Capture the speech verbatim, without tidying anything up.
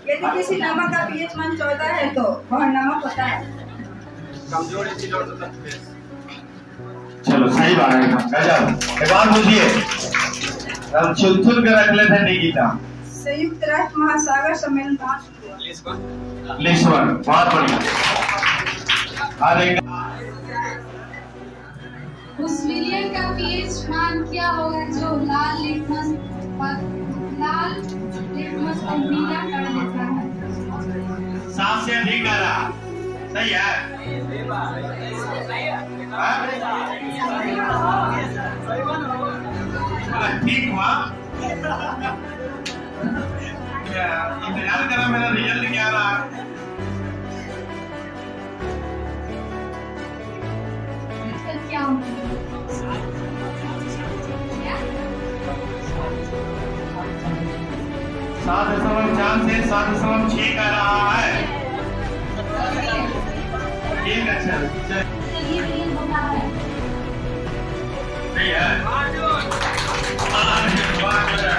यदि किसी नमक का पीएच मान चौदह है तो वह नमक होता है। कमजोर एसिड और बेस। चलो सही बात है, गजब। एक बार पूछिए, हम चुन चुन के रख लेते हैं गीता। संयुक्त राष्ट्र महासागर सम्मेलन कहाँ शुरू हुआ? लिस्बन। बहुत बढ़िया। उस विलियन का पीएच मान क्या होगा जो लाल लिटमस लाल लिटमस को नीला कर देता है? सात से अधिक गारा। सही है। ठीक हुआ। इंतजार करा, मेरा रिजल्ट क्या रहा। क्या सात दशमलव चार से सात दशमलव छह का रहा है। ठीक अच्छा सही है।